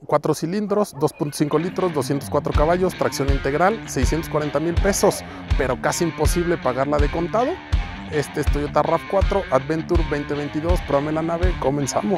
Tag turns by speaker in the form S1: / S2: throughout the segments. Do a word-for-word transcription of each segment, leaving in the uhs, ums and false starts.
S1: cuatro cilindros, dos punto cinco litros, doscientos cuatro caballos, tracción integral, seiscientos cuarenta mil pesos, pero casi imposible pagarla de contado. Este es Toyota RAV cuatro Adventure veinte veintidós. Pruébame la nave, comenzamos.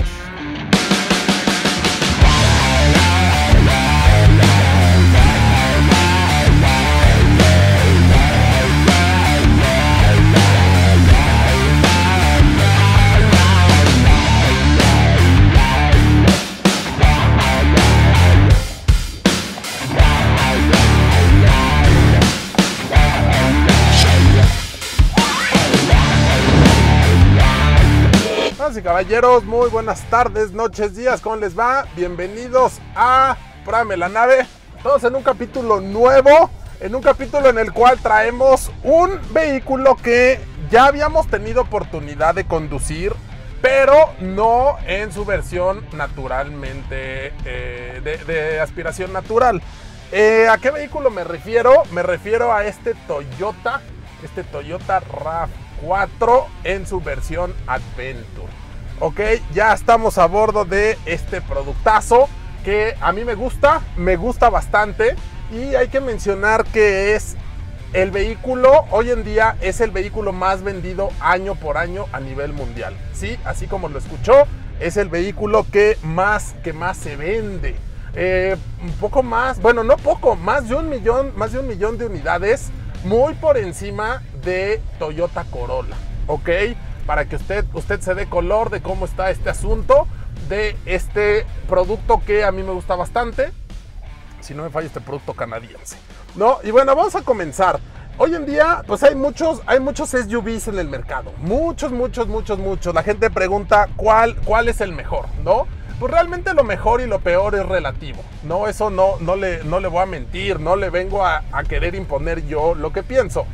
S1: Y caballeros, muy buenas tardes, noches, días, ¿cómo les va? Bienvenidos a Pruébame la nave. Todos en un capítulo nuevo, en un capítulo en el cual traemos un vehículo que ya habíamos tenido oportunidad de conducir, pero no en su versión naturalmente, eh, de, de aspiración natural. Eh, ¿A qué vehículo me refiero? Me refiero a este Toyota, este Toyota RAV cuatro en su versión Adventure. Ok, ya estamos a bordo de este productazo que a mí me gusta, me gusta bastante, y hay que mencionar que es el vehículo, hoy en día es el vehículo más vendido año por año a nivel mundial. Sí, así como lo escuchó, es el vehículo que más, que más se vende. Eh, un poco más, bueno, no poco, más de un millón, más de un millón de unidades, muy por encima de Toyota Corolla, ¿ok? Para que usted, usted se dé color de cómo está este asunto de este producto que a mí me gusta bastante. Si no me falla, este producto canadiense, ¿no? Y bueno, vamos a comenzar. Hoy en día, pues hay muchos, hay muchos S U Vs en el mercado. Muchos, muchos, muchos, muchos. La gente pregunta cuál, cuál es el mejor, ¿no? Pues realmente lo mejor y lo peor es relativo, ¿no? Eso no, no, le, no le voy a mentir, no le vengo a, a querer imponer yo lo que pienso.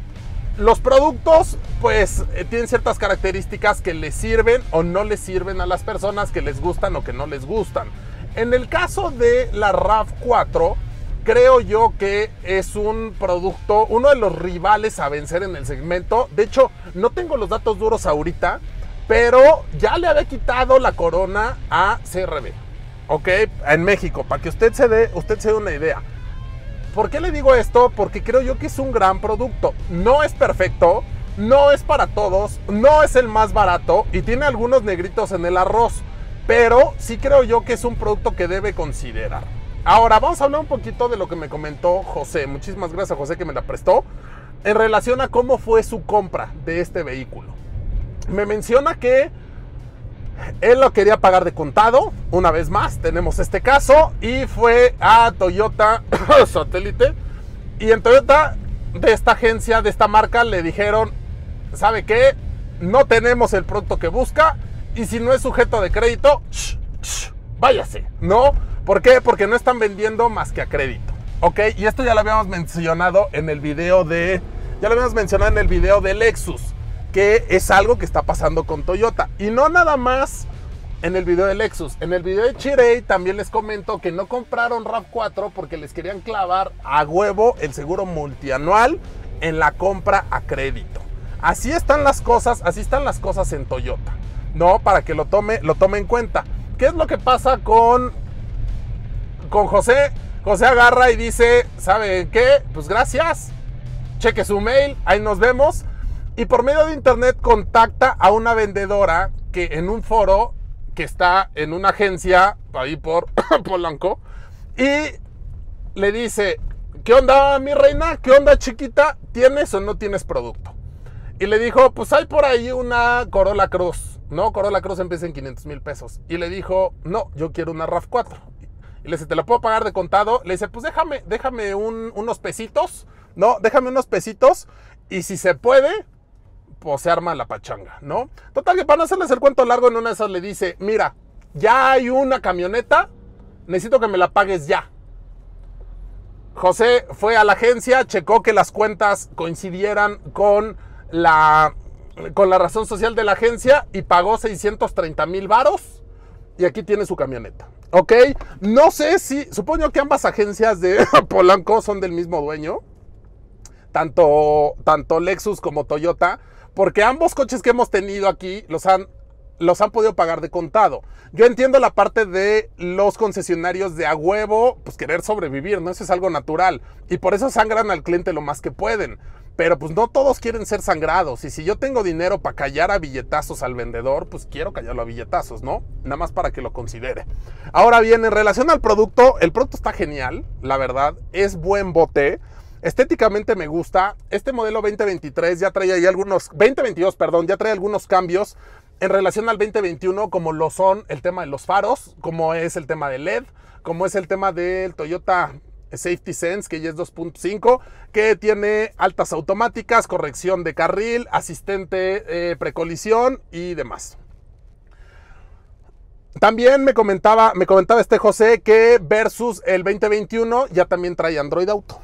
S1: Los productos, pues, eh, tienen ciertas características que les sirven o no les sirven a las personas, que les gustan o que no les gustan. En el caso de la RAV cuatro, creo yo que es un producto, uno de los rivales a vencer en el segmento. De hecho, no tengo los datos duros ahorita, pero ya le había quitado la corona a C R V, ¿ok? En México, para que usted se dé, usted se dé una idea. ¿Por qué le digo esto? Porque creo yo que es un gran producto. No es perfecto, no es para todos, no es el más barato y tiene algunos negritos en el arroz, pero sí creo yo que es un producto que debe considerar. Ahora vamos a hablar un poquito de lo que me comentó José. Muchísimas gracias a José que me la prestó, en relación a cómo fue su compra de este vehículo. Me menciona que él lo quería pagar de contado. Una vez más tenemos este caso, y fue a Toyota Satélite, y en Toyota, de esta agencia, de esta marca, le dijeron: ¿sabe qué? No tenemos el producto que busca, y si no es sujeto de crédito, shh, shh, váyase, ¿no? ¿Por qué? Porque no están vendiendo más que a crédito, ¿ok? Y esto ya lo habíamos mencionado en el video de ya lo habíamos mencionado en el video de Lexus, que es algo que está pasando con Toyota. Y no nada más en el video de Lexus. En el video de Chery también les comento que no compraron RAV cuatro porque les querían clavar a huevo el seguro multianual en la compra a crédito. Así están las cosas, así están las cosas en Toyota, ¿no? Para que lo tome, lo tome en cuenta. ¿Qué es lo que pasa con, con José? José agarra y dice: ¿sabe qué? Pues gracias, cheque su mail, ahí nos vemos. Y por medio de internet contacta a una vendedora que en un foro que está en una agencia ahí por Polanco, y le dice: ¿qué onda, mi reina? ¿Qué onda, chiquita? ¿Tienes o no tienes producto? Y le dijo: pues hay por ahí una Corolla Cross, ¿no? Corolla Cross empieza en quinientos mil pesos. Y le dijo: no, yo quiero una RAV cuatro. Y le dice: ¿te la puedo pagar de contado? Le dice: pues déjame, déjame un, unos pesitos, ¿no? Déjame unos pesitos, y si se puede, pues se arma la pachanga, ¿no? Total, que para no hacerles el cuento largo, en una de esas le dice: mira, ya hay una camioneta, necesito que me la pagues ya. José fue a la agencia, checó que las cuentas coincidieran con la, con la razón social de la agencia, y pagó seiscientos treinta mil varos, y aquí tiene su camioneta, ¿ok? No sé si, supongo que ambas agencias de Polanco son del mismo dueño, tanto, tanto Lexus como Toyota, porque ambos coches que hemos tenido aquí los han los han podido pagar de contado. Yo entiendo la parte de los concesionarios de a huevo, pues querer sobrevivir, ¿no? Eso es algo natural. Y por eso sangran al cliente lo más que pueden. Pero pues no todos quieren ser sangrados. Y si yo tengo dinero para callar a billetazos al vendedor, pues quiero callarlo a billetazos, ¿no? Nada más para que lo considere. Ahora bien, en relación al producto, el producto está genial, la verdad. Es buen bote. Estéticamente me gusta. Este modelo veinte veintitrés ya trae ahí algunos... veinte veintidós, perdón, ya trae algunos cambios en relación al veinte veintiuno, como lo son el tema de los faros, como es el tema de L E D, como es el tema del Toyota Safety Sense, que ya es dos punto cinco, que tiene altas automáticas, corrección de carril, asistente eh, precolisión y demás. También me comentaba, me comentaba este José que versus el veinte veintiuno ya también trae Android Auto.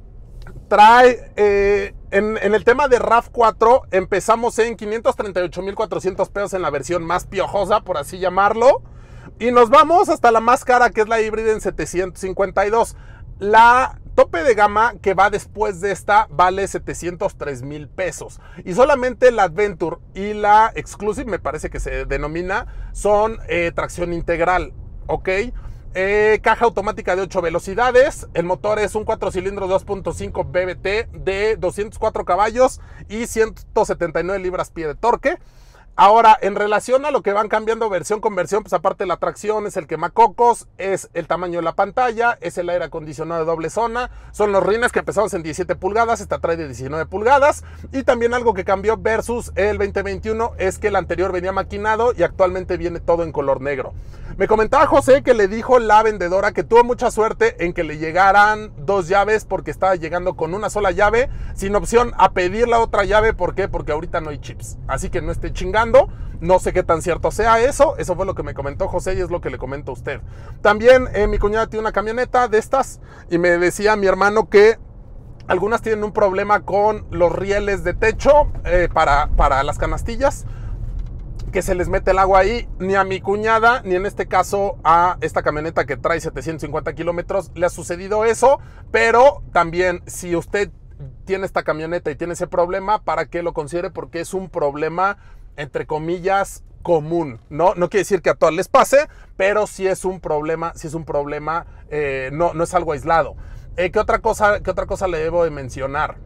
S1: Trae, eh, en, en el tema de RAV cuatro, empezamos en quinientos treinta y ocho mil cuatrocientos pesos en la versión más piojosa, por así llamarlo. Y nos vamos hasta la más cara, que es la híbrida, en setecientos cincuenta y dos. La tope de gama que va después de esta vale setecientos tres mil pesos. Y solamente la Adventure y la Exclusive, me parece que se denomina, son eh, tracción integral, ¿ok? Eh, caja automática de ocho velocidades. El motor es un cuatro cilindros dos punto cinco B B T de doscientos cuatro caballos y ciento setenta y nueve libras-pie de torque. Ahora, en relación a lo que van cambiando versión con versión, pues aparte de la tracción, es el quemacocos, es el tamaño de la pantalla, es el aire acondicionado de doble zona, son los rines que empezamos en diecisiete pulgadas, esta trae de diecinueve pulgadas, y también algo que cambió versus el veinte veintiuno es que el anterior venía maquinado y actualmente viene todo en color negro. Me comentaba José que le dijo la vendedora que tuvo mucha suerte en que le llegaran dos llaves, porque estaba llegando con una sola llave, sin opción a pedir la otra llave. ¿Por qué? Porque ahorita no hay chips, así que no esté chingando. No sé qué tan cierto sea eso. Eso fue lo que me comentó José y es lo que le comento a usted. También eh, mi cuñada tiene una camioneta de estas y me decía mi hermano que algunas tienen un problema con los rieles de techo eh, para, para las canastillas, que se les mete el agua ahí. Ni a mi cuñada, ni en este caso a esta camioneta que trae setecientos cincuenta kilómetros le ha sucedido eso. Pero también, si usted tiene esta camioneta y tiene ese problema, para que lo considere, porque es un problema, entre comillas, común, ¿no? No quiere decir que a todas les pase, pero sí es un problema, sí es un problema, eh, no, no es algo aislado. Eh, ¿qué otra cosa, qué otra cosa le debo de mencionar?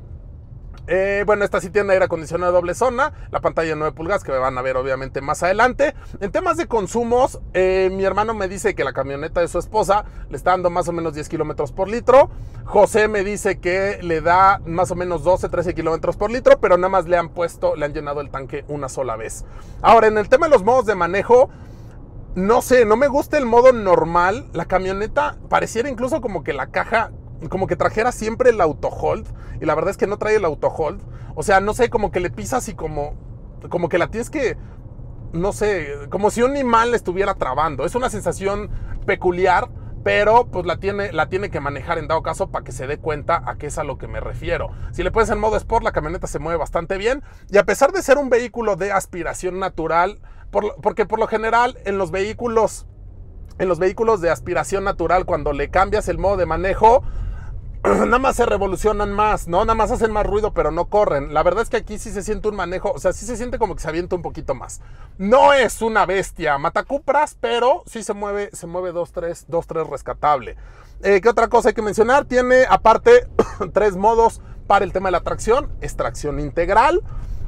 S1: Eh, bueno, esta sí tiene aire acondicionado de doble zona, la pantalla de nueve pulgadas, que me van a ver obviamente más adelante. En temas de consumos, eh, mi hermano me dice que la camioneta de su esposa le está dando más o menos diez kilómetros por litro. José me dice que le da más o menos doce, trece kilómetros por litro, pero nada más le han puesto, le han llenado el tanque una sola vez. Ahora, en el tema de los modos de manejo, no sé, no me gusta el modo normal. La camioneta pareciera incluso como que la caja, como que trajera siempre el auto hold, y la verdad es que no trae el auto hold. O sea, no sé, como que le pisas y como, como que la tienes que, no sé, como si un animal le estuviera trabando. Es una sensación peculiar, pero pues la tiene, la tiene que manejar en dado caso para que se dé cuenta a qué es a lo que me refiero. Si le pones en modo Sport, la camioneta se mueve bastante bien, y a pesar de ser un vehículo de aspiración natural, por, porque por lo general en los vehículos, en los vehículos de aspiración natural, cuando le cambias el modo de manejo, nada más se revolucionan más, ¿no? Nada más hacen más ruido, pero no corren. La verdad es que aquí sí se siente un manejo, o sea, sí se siente como que se avienta un poquito más. No es una bestia matacupras, pero sí se mueve, se mueve dos tres rescatable. Eh, ¿Qué otra cosa hay que mencionar? Tiene aparte tres modos para el tema de la tracción. Es tracción integral.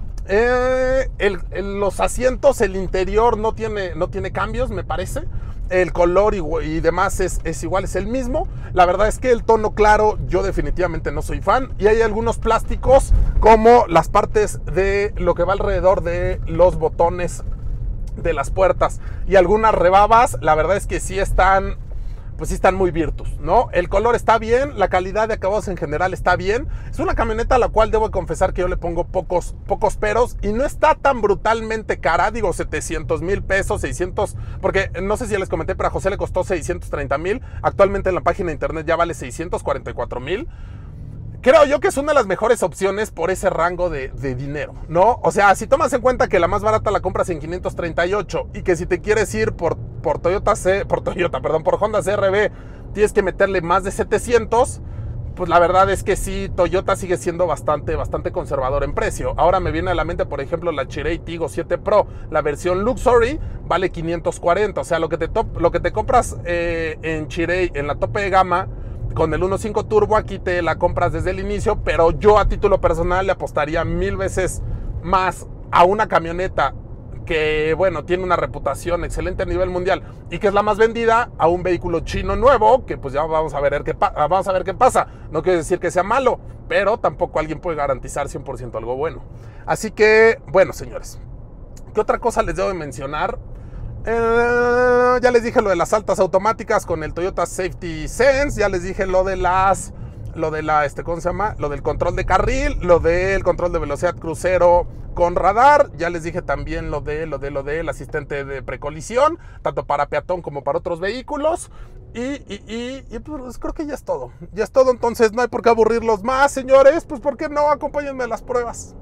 S1: Eh, el, el, los asientos, el interior no tiene, no tiene cambios, me parece. El color y, y demás es, es igual, es el mismo. La verdad es que el tono claro, yo definitivamente no soy fan. Y hay algunos plásticos, como las partes de lo que va alrededor de los botones de las puertas y algunas rebabas. La verdad es que sí están, pues sí están muy virtus, ¿no? El color está bien, la calidad de acabados en general está bien. Es una camioneta a la cual debo confesar que yo le pongo pocos, pocos peros, y no está tan brutalmente cara. Digo, setecientos mil pesos, seiscientos, porque no sé si les comenté, pero a José le costó seiscientos treinta mil. Actualmente en la página de internet ya vale seiscientos cuarenta y cuatro mil. Creo yo que es una de las mejores opciones por ese rango de, de dinero, ¿no? O sea, si tomas en cuenta que la más barata la compras en quinientos treinta y ocho, y que si te quieres ir por, por Toyota C, por Toyota, perdón, por Honda C R V, tienes que meterle más de setecientos, pues la verdad es que sí, Toyota sigue siendo bastante, bastante conservador en precio. Ahora me viene a la mente, por ejemplo, la Chery Tiggo siete Pro, la versión Luxury, vale quinientos cuarenta. O sea, lo que te, top, lo que te compras eh, en Chery, en la tope de gama, con el uno punto cinco turbo, aquí te la compras desde el inicio, pero yo a título personal le apostaría mil veces más a una camioneta que, bueno, tiene una reputación excelente a nivel mundial y que es la más vendida, a un vehículo chino nuevo, que pues ya vamos a ver qué, vamos a ver qué pasa. No quiere decir que sea malo, pero tampoco alguien puede garantizar cien por ciento algo bueno. Así que, bueno, señores, ¿qué otra cosa les debo de mencionar? Eh, ya les dije lo de las altas automáticas con el Toyota Safety Sense, ya les dije lo de las... Lo de la, este, ¿cómo se llama? Lo del control de carril, lo del control de velocidad crucero con radar. Ya les dije también lo de, lo de, lo del asistente de precolisión, tanto para peatón como para otros vehículos. Y, y, y, y pues creo que ya es todo. Ya es todo, entonces no hay por qué aburrirlos más, señores. Pues ¿por qué no? Acompáñenme a las pruebas.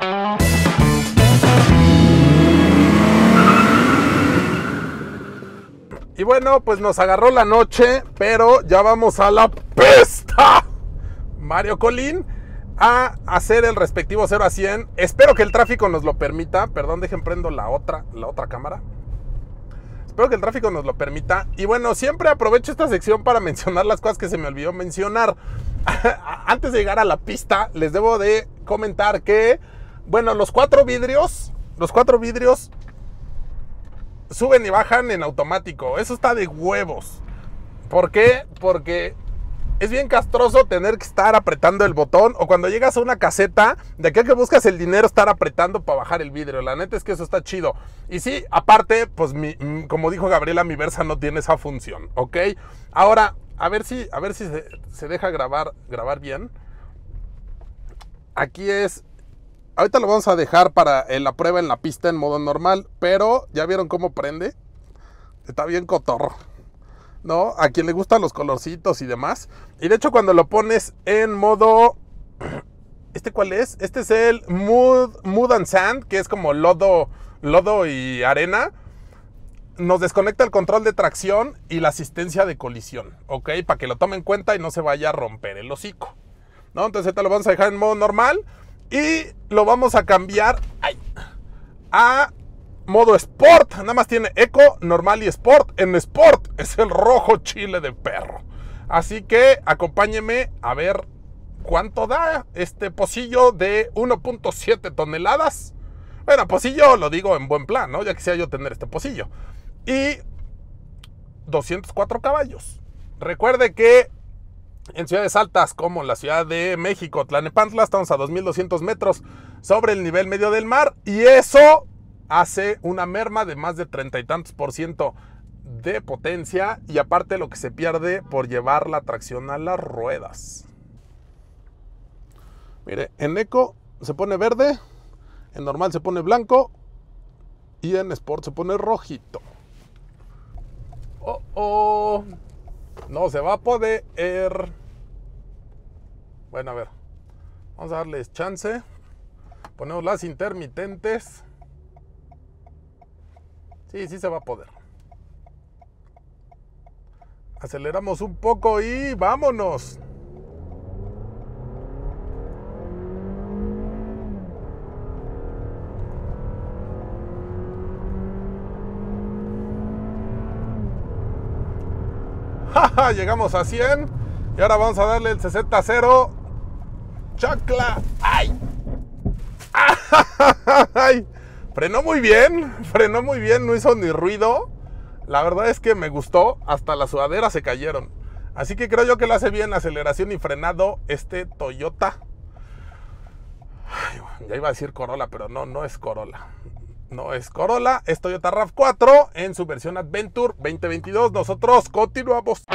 S1: Y bueno, pues nos agarró la noche, pero ya vamos a la pesta. Mario Colín a hacer el respectivo cero a cien. Espero que el tráfico nos lo permita. Perdón, dejen prendo la otra, la otra cámara. Espero que el tráfico nos lo permita. Y bueno, siempre aprovecho esta sección para mencionar las cosas que se me olvidó mencionar. Antes de llegar a la pista, les debo de comentar que, bueno, los cuatro vidrios, los cuatro vidrios suben y bajan en automático. Eso está de huevos. ¿Por qué? Porque es bien castroso tener que estar apretando el botón, o cuando llegas a una caseta, de aquí a que buscas el dinero, estar apretando para bajar el vidrio. La neta es que eso está chido. Y sí, aparte, pues mi, como dijo Gabriela, mi Versa no tiene esa función, ¿ok? Ahora, a ver si, a ver si se, se deja grabar, grabar bien. Aquí es... Ahorita lo vamos a dejar para la prueba en la pista en modo normal, pero ¿ya vieron cómo prende? Está bien cotorro, ¿no? A quien le gustan los colorcitos y demás. Y de hecho cuando lo pones en modo... ¿Este cuál es? Este es el Mud, Mud and Sand, que es como lodo, lodo y arena. Nos desconecta el control de tracción y la asistencia de colisión, ¿ok? Para que lo tome en cuenta y no se vaya a romper el hocico, ¿no? Entonces ahorita lo vamos a dejar en modo normal y lo vamos a cambiar ay, a modo Sport. Nada más tiene Eco, Normal y Sport. En Sport es el rojo chile de perro. Así que acompáñenme a ver cuánto da este pocillo de uno punto siete toneladas. Bueno, pocillo lo digo en buen plan, ¿no? Ya quisiera yo tener este pocillo. Y doscientos cuatro caballos. Recuerde que en ciudades altas como la Ciudad de México, Tlalnepantla, estamos a dos mil doscientos metros sobre el nivel medio del mar. Y eso hace una merma de más de treinta y tantos por ciento de potencia. Y aparte lo que se pierde por llevar la tracción a las ruedas. Mire, en Eco se pone verde, en normal se pone blanco y en Sport se pone rojito. Oh, oh. No se va a poder. Bueno, a ver. Vamos a darles chance. Ponemos las intermitentes. Sí, sí se va a poder. Aceleramos un poco y vámonos. Llegamos a cien y ahora vamos a darle el sesenta a cero. ¡Chacla! ¡Ay! ¡Ay! Frenó muy bien, frenó muy bien, no hizo ni ruido. La verdad es que me gustó, hasta las sudaderas se cayeron. Así que creo yo que lo hace bien aceleración y frenado este Toyota. Ay, ya iba a decir Corolla, pero no, no es Corolla. No es Corolla, es Toyota RAV cuatro en su versión Adventure veinte veintidós. Nosotros continuamos.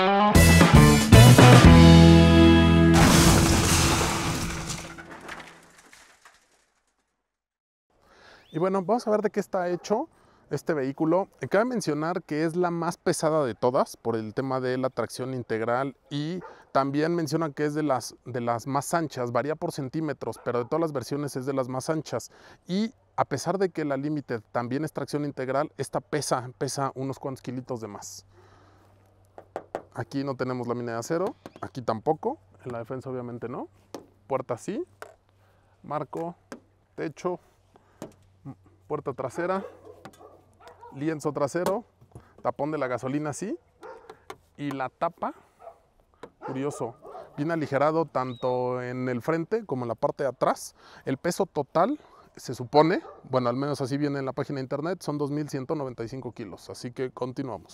S1: Y bueno, vamos a ver de qué está hecho este vehículo. Cabe mencionar que es la más pesada de todas por el tema de la tracción integral, y también mencionan que es de las, de las más anchas, varía por centímetros, pero de todas las versiones es de las más anchas. Y a pesar de que la Limited también es tracción integral, esta pesa, pesa unos cuantos kilitos de más. Aquí no tenemos lámina de acero, aquí tampoco. en la defensa obviamente no. Puerta sí, marco, techo, puerta trasera, lienzo trasero, tapón de la gasolina sí, y la tapa, curioso, viene aligerado tanto en el frente como en la parte de atrás. El peso total se supone, bueno, al menos así viene en la página de internet, son dos mil ciento noventa y cinco kilos, así que continuamos.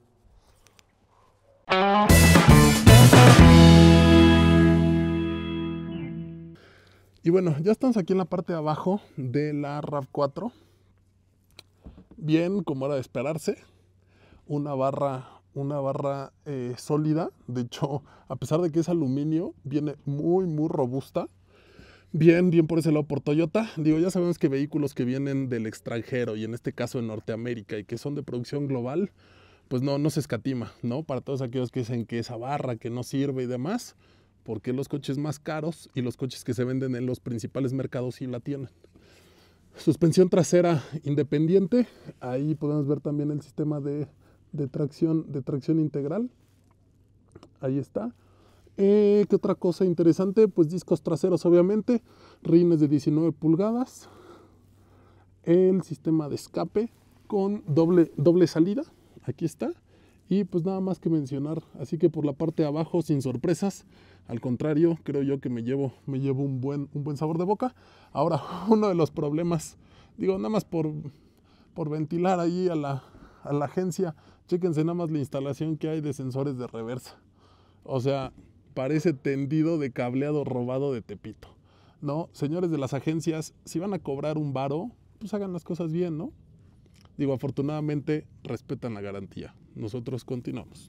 S1: Y bueno, ya estamos aquí en la parte de abajo de la RAV cuatro. Bien, como era de esperarse, una barra, una barra eh, sólida. De hecho, a pesar de que es aluminio, viene muy, muy robusta. Bien, bien por ese lado por Toyota. Digo, ya sabemos que vehículos que vienen del extranjero, y en este caso de Norteamérica, y que son de producción global, pues no, no se escatima, ¿no? Para todos aquellos que dicen que esa barra que no sirve y demás, porque los coches más caros y los coches que se venden en los principales mercados sí la tienen. Suspensión trasera independiente, ahí podemos ver también el sistema de, de, tracción, de tracción integral, ahí está. Eh, ¿Qué otra cosa interesante? Pues discos traseros obviamente, rines de diecinueve pulgadas, el sistema de escape con doble, doble salida, aquí está. Y pues nada más que mencionar, así que por la parte de abajo sin sorpresas, al contrario, creo yo que me llevo, me llevo un, buen, un buen sabor de boca. Ahora, uno de los problemas, digo nada más por, por ventilar ahí a la, a la agencia, chéquense nada más la instalación que hay de sensores de reversa. O sea, parece tendido de cableado robado de Tepito, ¿no? Señores de las agencias, si van a cobrar un varo, pues hagan las cosas bien, ¿no? Digo, afortunadamente respetan la garantía. Nosotros continuamos.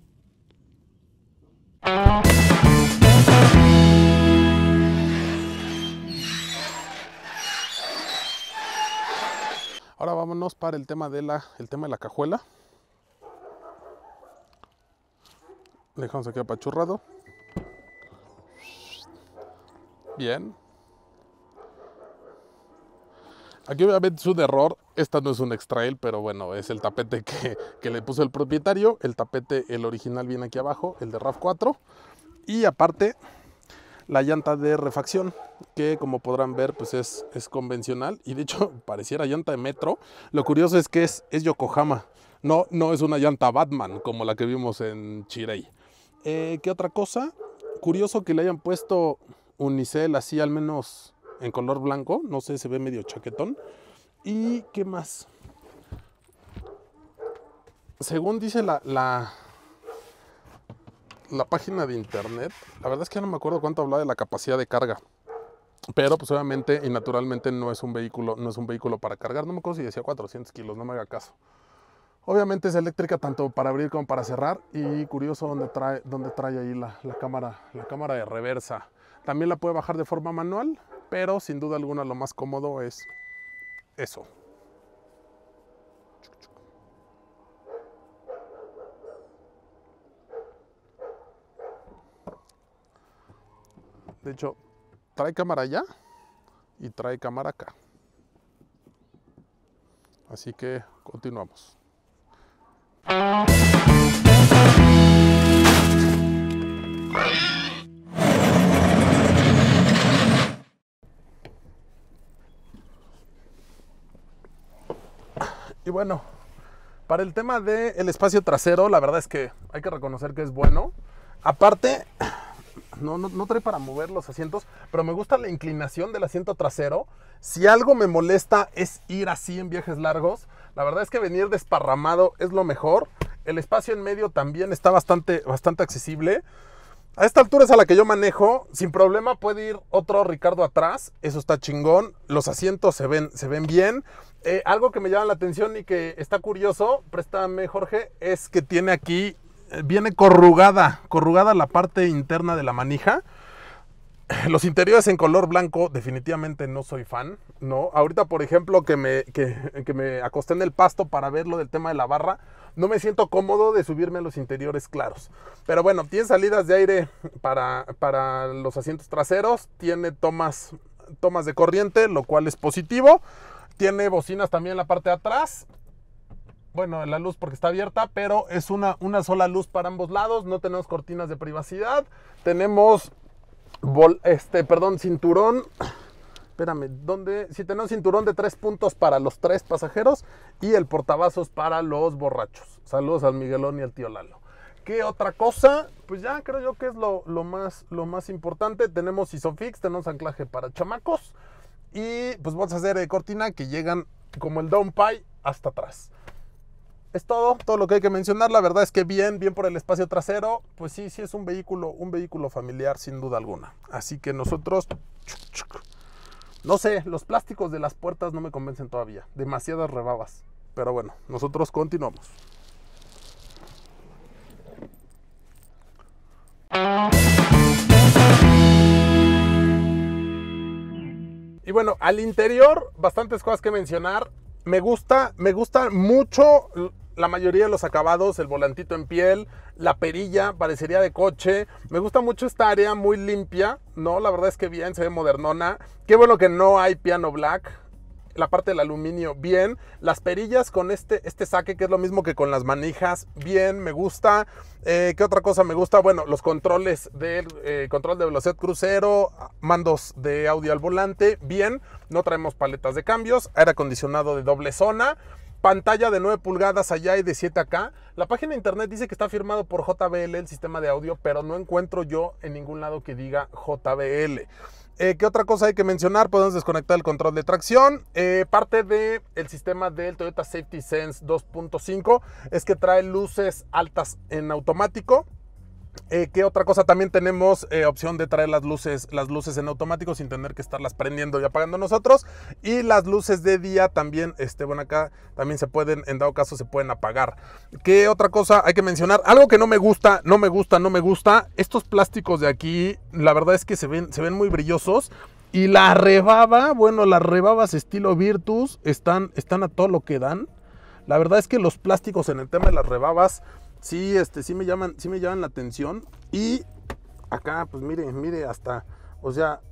S1: Ahora vámonos para el tema de la, el tema de la cajuela. Dejamos aquí apachurrado. Bien. Aquí obviamente es un error, esta no es un X-Trail, pero bueno, es el tapete que, que le puso el propietario. El tapete, el original, viene aquí abajo, el de RAV cuatro. Y aparte, la llanta de refacción, que como podrán ver, pues es, es convencional. Y de hecho, pareciera llanta de metro. Lo curioso es que es, es Yokohama, no, no es una llanta Batman, como la que vimos en Chirey. Eh, ¿Qué otra cosa? Curioso que le hayan puesto unicel así, al menos en color blanco, no sé, se ve medio chaquetón. ¿Y qué más? Según dice la, la, la página de internet, la verdad es que ya no me acuerdo cuánto hablaba de la capacidad de carga, pero pues obviamente y naturalmente no es un vehículo, no es un vehículo para cargar. No me acuerdo si decía cuatrocientos kilos, no me haga caso. Obviamente es eléctrica tanto para abrir como para cerrar, y curioso donde trae, donde trae ahí la, la, cámara, la cámara de reversa. También la puede bajar de forma manual, pero sin duda alguna lo más cómodo es eso. De hecho, trae cámara allá y trae cámara acá. Así que continuamos. Y bueno, para el tema del espacio trasero, la verdad es que hay que reconocer que es bueno. Aparte, no, no, no trae para mover los asientos, pero me gusta la inclinación del asiento trasero. Si algo me molesta es ir así en viajes largos. La verdad es que venir desparramado es lo mejor. El espacio en medio también está bastante, bastante accesible. A esta altura es a la que yo manejo, sin problema puede ir otro Ricardo atrás, eso está chingón. Los asientos se ven, se ven bien. Eh, algo que me llama la atención y que está curioso, préstame Jorge, es que tiene aquí, eh, viene corrugada, corrugada la parte interna de la manija. Los interiores en color blanco definitivamente no soy fan, ¿no? Ahorita, por ejemplo, que me, que, que me acosté en el pasto para ver lo del tema de la barra, no me siento cómodo de subirme a los interiores claros. Pero bueno, tiene salidas de aire para, para los asientos traseros, tiene tomas, tomas de corriente, lo cual es positivo. Tiene bocinas también en la parte de atrás. Bueno, la luz porque está abierta, pero es una, una sola luz para ambos lados. No tenemos cortinas de privacidad. Tenemos Vol, este, perdón, cinturón. Espérame, ¿dónde? Sí, tenemos cinturón de tres puntos para los tres pasajeros y el portavasos para los borrachos. Saludos al Miguelón y al tío Lalo. ¿Qué otra cosa? Pues ya creo yo que es lo, lo, más, lo más importante. Tenemos Isofix, tenemos anclaje para chamacos y pues bolsas de cortina que llegan como el downpipe hasta atrás. Es todo, todo lo que hay que mencionar. La verdad es que bien, bien por el espacio trasero. Pues sí, sí es un vehículo, un vehículo familiar sin duda alguna. Así que nosotros... No sé, los plásticos de las puertas no me convencen todavía. Demasiadas rebabas. Pero bueno, nosotros continuamos. Y bueno, al interior, bastantes cosas que mencionar. Me gusta, me gusta mucho la mayoría de los acabados, el volantito en piel, la perilla, parecería de coche. Me gusta mucho esta área muy limpia, ¿no? La verdad es que bien, se ve modernona. Qué bueno que no hay piano black. La parte del aluminio, bien. Las perillas con este, este saque, que es lo mismo que con las manijas, bien, me gusta. Eh, ¿Qué otra cosa me gusta? Bueno, los controles del eh, control de velocidad crucero, mandos de audio al volante, bien. No traemos paletas de cambios, aire acondicionado de doble zona. Pantalla de nueve pulgadas allá y de siete acá. La página de internet dice que está firmado por J B L el sistema de audio, pero no encuentro yo en ningún lado que diga J B L. Eh, ¿Qué otra cosa hay que mencionar? Podemos desconectar el control de tracción. Eh, parte del sistema del Toyota Safety Sense dos punto cinco es que trae luces altas en automático. Eh, ¿Qué otra cosa? También tenemos eh, opción de traer las luces, las luces en automático sin tener que estarlas prendiendo y apagando nosotros. Y las luces de día también, este, bueno, acá también se pueden, en dado caso, se pueden apagar. ¿Qué otra cosa hay que mencionar? Algo que no me gusta, no me gusta, no me gusta. Estos plásticos de aquí, la verdad es que se ven, se ven muy brillosos. Y la rebaba, bueno, las rebabas estilo Virtus están, están a todo lo que dan. La verdad es que los plásticos en el tema de las rebabas... Sí, este, sí me llaman, sí me llaman la atención. Y acá, pues mire, mire, hasta, o sea,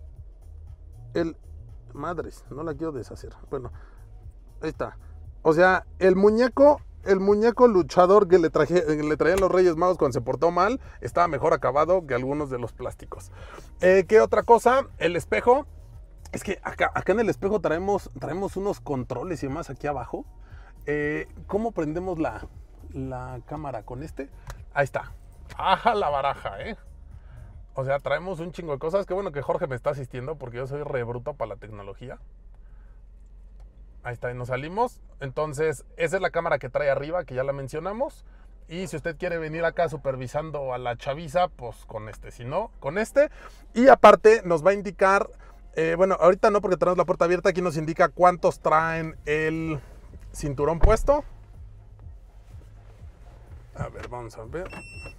S1: el, madres, no la quiero deshacer. Bueno, ahí está. O sea, el muñeco, el muñeco luchador que le, traje, que le traían los Reyes Magos cuando se portó mal, estaba mejor acabado que algunos de los plásticos. Eh, ¿Qué otra cosa? El espejo. Es que acá, acá en el espejo traemos, traemos unos controles y demás aquí abajo. Eh, ¿Cómo prendemos la... la cámara con este? Ahí está. Ajá, la baraja, ¿eh? O sea, traemos un chingo de cosas. Qué bueno que Jorge me está asistiendo porque yo soy re bruto para la tecnología. Ahí está, y nos salimos. Entonces, esa es la cámara que trae arriba, que ya la mencionamos. Y si usted quiere venir acá supervisando a la chaviza, pues con este. Si no, con este. Y aparte nos va a indicar... Eh, bueno, ahorita no porque tenemos la puerta abierta. Aquí nos indica cuántos traen el cinturón puesto. A ver, vamos a ver.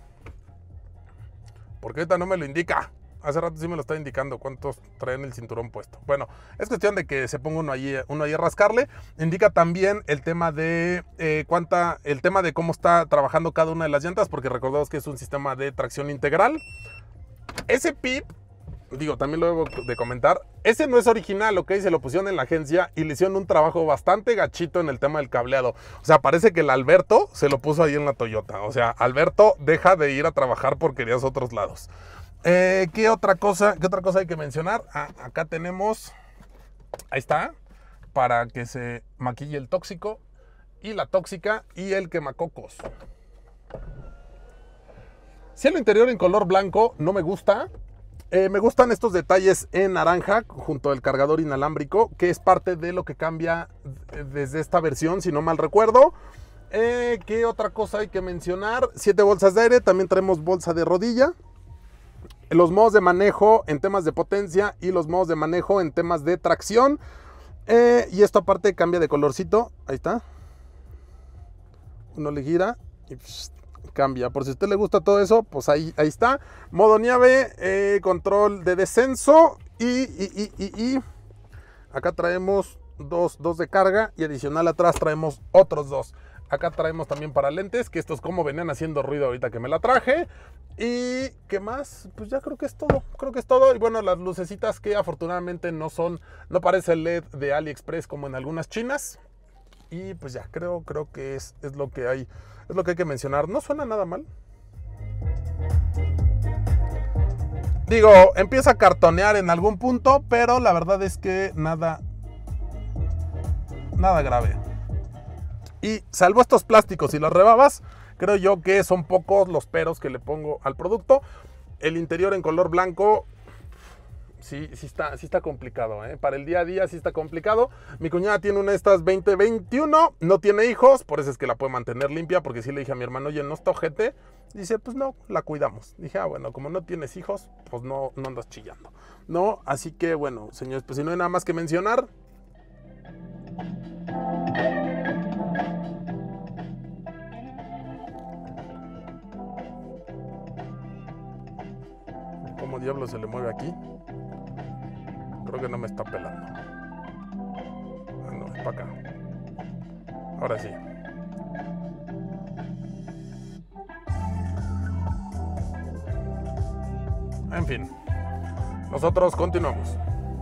S1: Porque ahorita no me lo indica. Hace rato sí me lo está indicando cuántos traen el cinturón puesto. Bueno, es cuestión de que se ponga uno ahí, uno ahí a rascarle. Indica también el tema de eh, cuánta, el tema de cómo está trabajando cada una de las llantas, porque recordemos que es un sistema de tracción integral. Ese pip, digo, también lo debo de comentar, ese no es original, ok, se lo pusieron en la agencia y le hicieron un trabajo bastante gachito en el tema del cableado. O sea, parece que el Alberto se lo puso ahí en la Toyota. O sea, Alberto deja de ir a trabajar porquerías a otros lados. Eh, ¿qué otra cosa? ¿Qué otra cosa hay que mencionar? Ah, acá tenemos, ahí está, para que se maquille el tóxico y la tóxica y el quemacocos. Cielo interior en color blanco, no me gusta. Eh, me gustan estos detalles en naranja junto al cargador inalámbrico, que es parte de lo que cambia desde esta versión, si no mal recuerdo. Eh, ¿Qué otra cosa hay que mencionar? Siete bolsas de aire, también traemos bolsa de rodilla. Los modos de manejo en temas de potencia y los modos de manejo en temas de tracción. Eh, y esto aparte cambia de colorcito. Ahí está. Uno le gira y pss, cambia. Por si a usted le gusta todo eso, pues ahí, ahí está. Modo nieve, eh, control de descenso. Y, y, y, y, y acá traemos dos, dos de carga. Y adicional atrás traemos otros dos. Acá traemos también para lentes, que estos como venían haciendo ruido ahorita que me la traje. Y ¿qué más? Pues ya creo que es todo, creo que es todo. Y bueno, las lucecitas que afortunadamente no son, no parece el L E D de AliExpress como en algunas chinas. Y pues ya, creo, creo que es, es lo que hay, es lo que hay que mencionar. No suena nada mal. Digo, empieza a cartonear en algún punto, pero la verdad es que nada, nada grave. Y salvo estos plásticos y las rebabas, creo yo que son pocos los peros que le pongo al producto. El interior en color blanco, sí, sí está, sí está complicado, ¿eh? Para el día a día sí está complicado. Mi cuñada tiene una de estas veinte veintiuno, no tiene hijos, por eso es que la puede mantener limpia, porque sí le dije a mi hermano, oye, ¿no está ojete? Dice, pues no, la cuidamos. Dije, ah, bueno, como no tienes hijos, pues no, no andas chillando, ¿no? Así que, bueno, señores, pues si no hay nada más que mencionar. ¿Cómo diablos se le mueve aquí? Creo que no me está pelando. Ah, no, es para acá. Ahora sí. En fin, nosotros continuamos.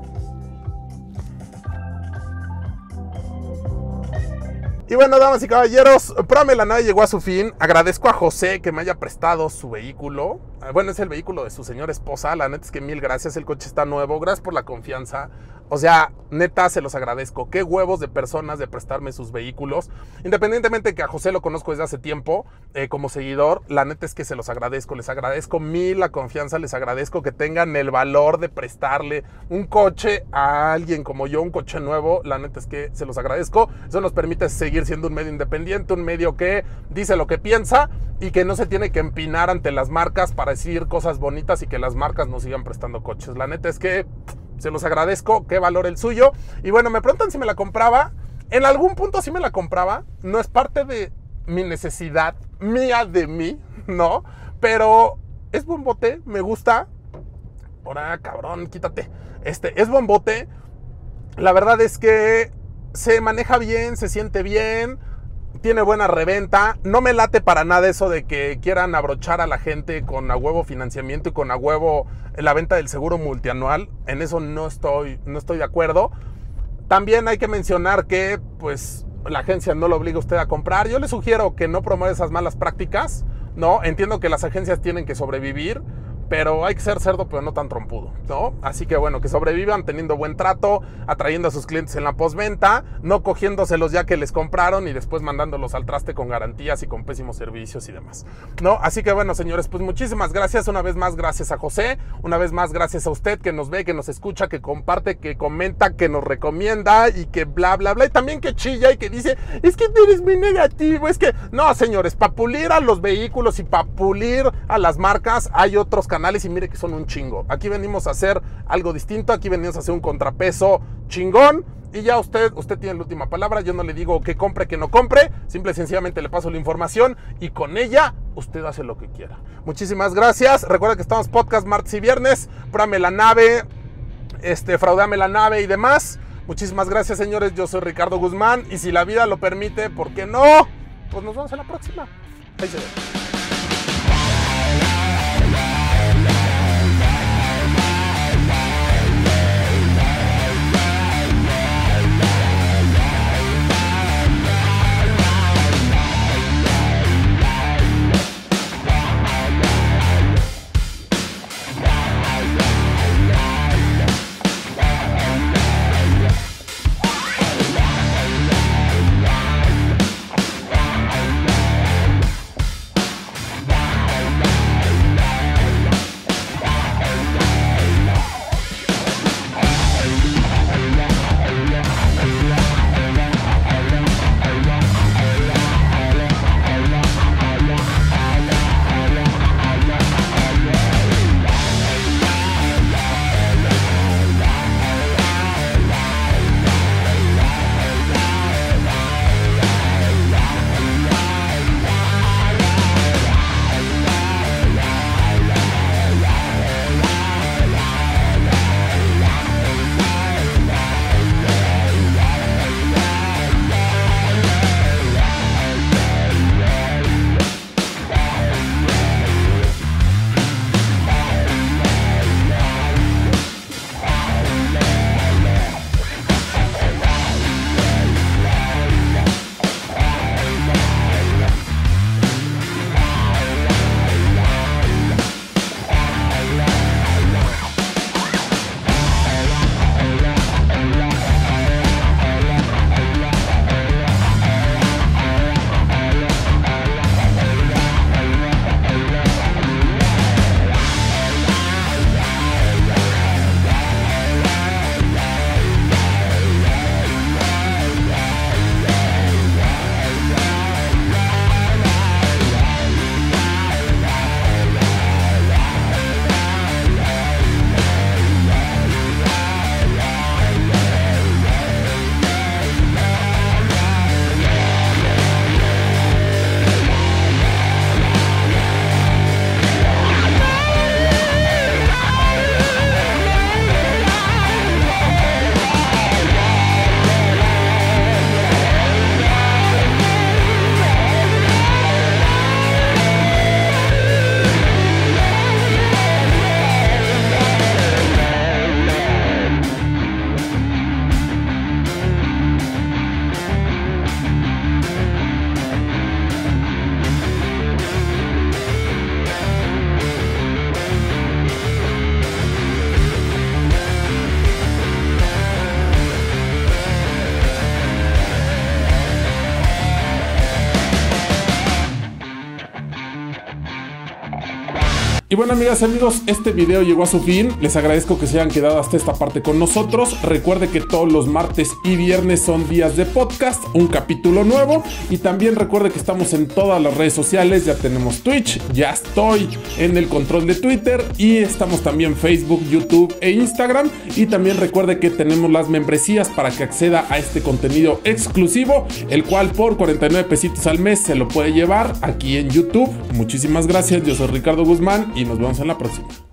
S1: Y bueno, damas y caballeros, Prame la Nave llegó a su fin. Agradezco a José que me haya prestado su vehículo. Bueno, es el vehículo de su señora esposa. La neta es que mil gracias, el coche está nuevo. Gracias por la confianza. O sea, neta, se los agradezco. Qué huevos de personas de prestarme sus vehículos. Independientemente de que a José lo conozco desde hace tiempo, eh, como seguidor, la neta es que se los agradezco. Les agradezco mil la confianza. Les agradezco que tengan el valor de prestarle un coche a alguien como yo, un coche nuevo. La neta es que se los agradezco. Eso nos permite seguir siendo un medio independiente, un medio que dice lo que piensa y que no se tiene que empinar ante las marcas para decir cosas bonitas y que las marcas nos sigan prestando coches. La neta es que se los agradezco, qué valor el suyo. Y bueno, me preguntan si me la compraba. En algún punto sí me la compraba. No es parte de mi necesidad, mía de mí, ¿no? Pero es buen bote, me gusta. Ahora, cabrón, quítate. Este, es buen bote. La verdad es que se maneja bien, se siente bien, tiene buena reventa. No me late para nada eso de que quieran abrochar a la gente con a huevo financiamiento y con a huevo la venta del seguro multianual. En eso no estoy, no estoy de acuerdo. También hay que mencionar que pues la agencia no lo obliga a usted a comprar. Yo le sugiero que no promueva esas malas prácticas, ¿no? Entiendo que las agencias tienen que sobrevivir, pero hay que ser cerdo, pero no tan trompudo, ¿no? Así que bueno, que sobrevivan teniendo buen trato, atrayendo a sus clientes en la postventa, no cogiéndoselos ya que les compraron y después mandándolos al traste con garantías y con pésimos servicios y demás, ¿no? Así que bueno, señores, pues muchísimas gracias. Una vez más, gracias a José. Una vez más, gracias a usted que nos ve, que nos escucha, que comparte, que comenta, que nos recomienda y que bla, bla, bla. Y también que chilla y que dice, es que eres muy negativo. Es que, no, señores, para pulir a los vehículos y para pulir a las marcas hay otros canales. Canales y mire que son un chingo. Aquí venimos a hacer algo distinto, aquí venimos a hacer un contrapeso chingón y ya usted, usted tiene la última palabra. Yo no le digo que compre, que no compre, simple y sencillamente le paso la información y con ella usted hace lo que quiera. Muchísimas gracias. Recuerda que estamos podcast martes y viernes. Prame la Nave, este, fraudame la nave y demás. Muchísimas gracias, señores. Yo soy Ricardo Guzmán y si la vida lo permite, ¿por qué no? Pues nos vemos en la próxima. Ahí se ve. Y bueno, amigas y amigos, este video llegó a su fin. Les agradezco que se hayan quedado hasta esta parte con nosotros. Recuerde que todos los martes y viernes son días de podcast, un capítulo nuevo. Y también recuerde que estamos en todas las redes sociales. Ya tenemos Twitch, ya estoy en el control de Twitter y estamos también Facebook, YouTube e Instagram. Y también recuerde que tenemos las membresías para que acceda a este contenido exclusivo, el cual por cuarenta y nueve pesitos al mes se lo puede llevar aquí en YouTube. Muchísimas gracias, yo soy Ricardo Guzmán y nos vemos en la próxima.